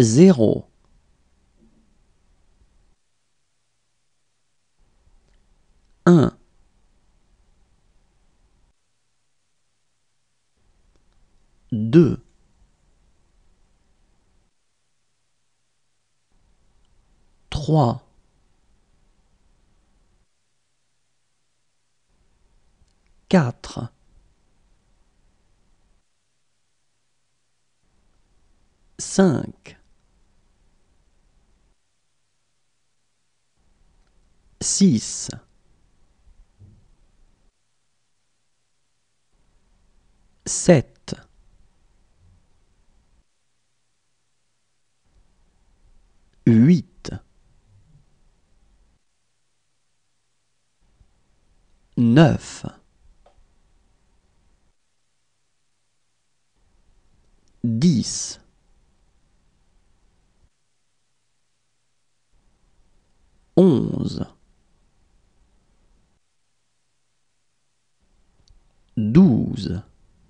0, 1, 2, 3, 4, 5, 6, 7, 8, 9, 10, 11, 12,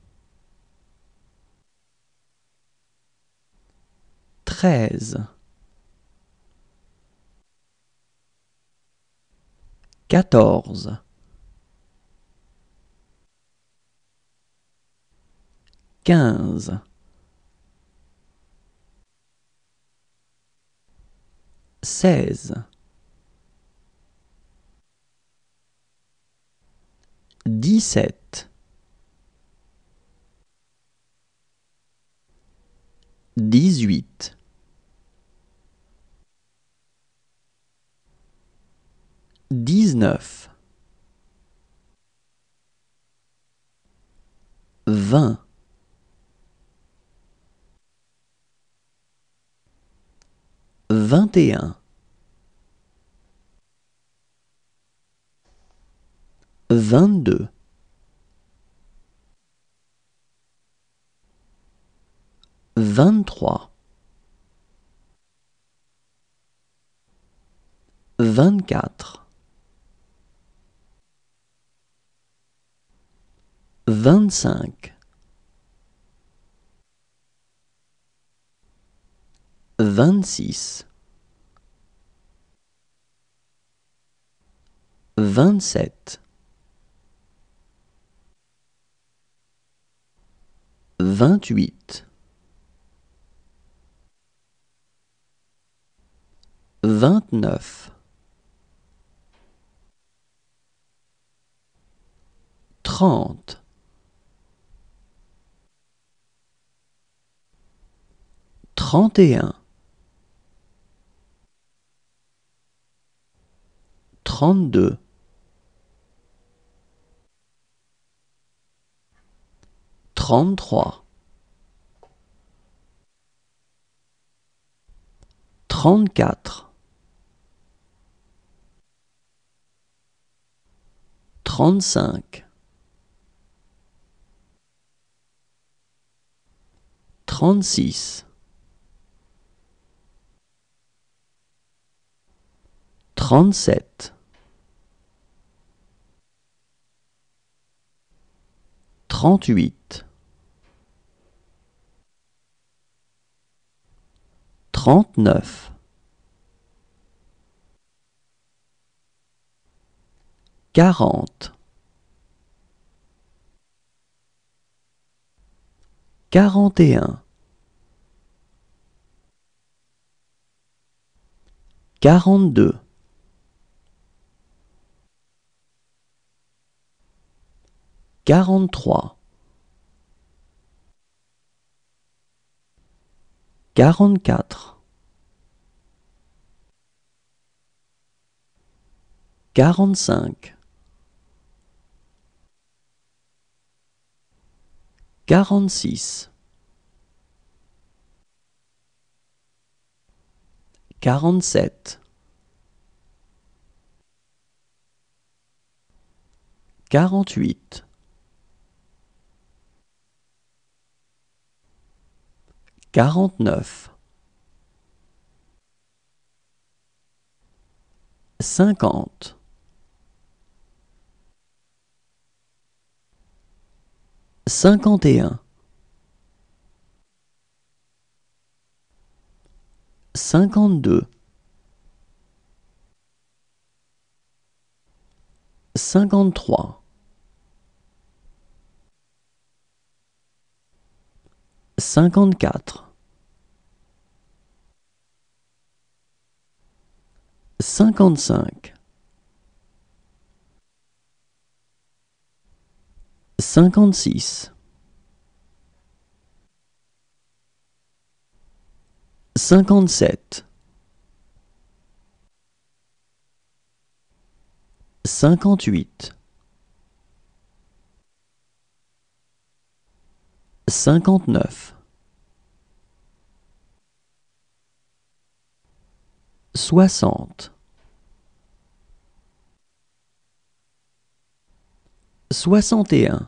13, 14, 15, 16, 17, 18, 19, 20, 21, 22, 23, 24, 25, 26, 27, 28, 29, 30, 31, 32, 33, 34, 35, 36, 37, 38, 39, 40, 41, 42, 43, 44, 45, 46, 47, 48, 49, 50, 51, 52, 53, 54, 55, 56, 57, 58, 59, 60, 61,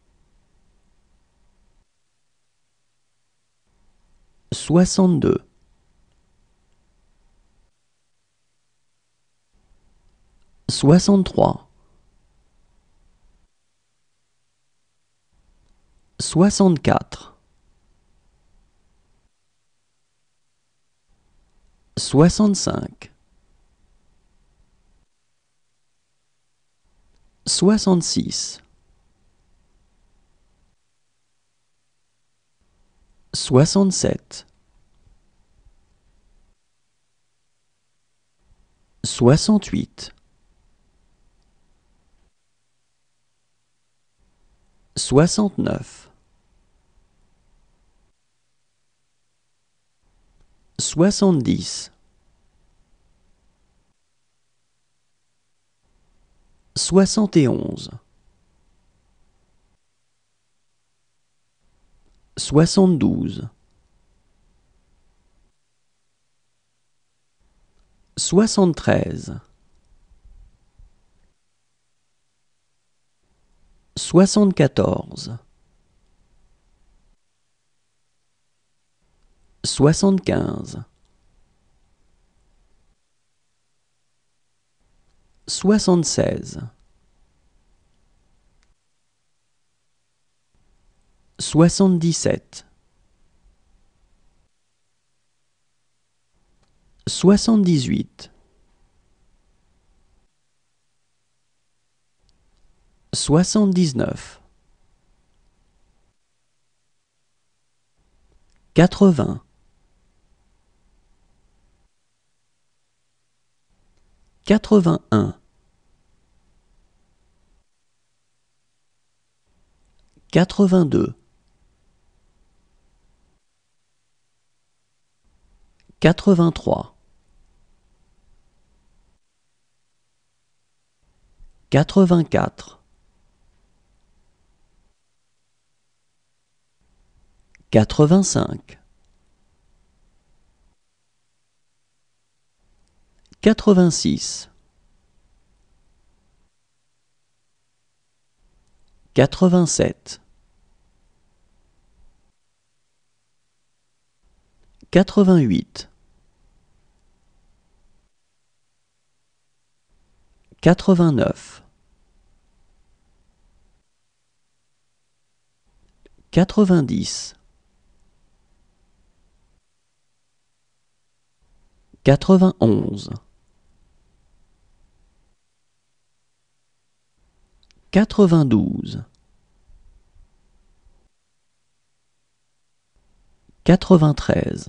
62, 63, 64, 65, 66, 67, 68, 69, 70, 71, 72, 73, 74, 75, 76, 77, 78, 79, 80, 81, 82, 83, 84, 85, 86, 87, 88, 89, 90, 91, 92, 93,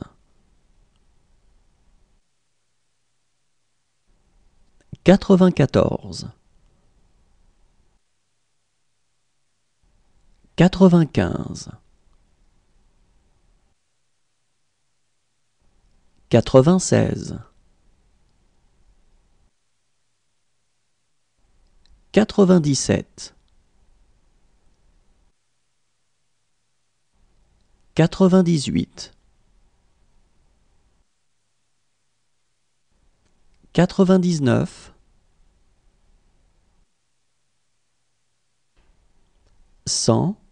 94, 95, 96, 97, 98, 99, 100,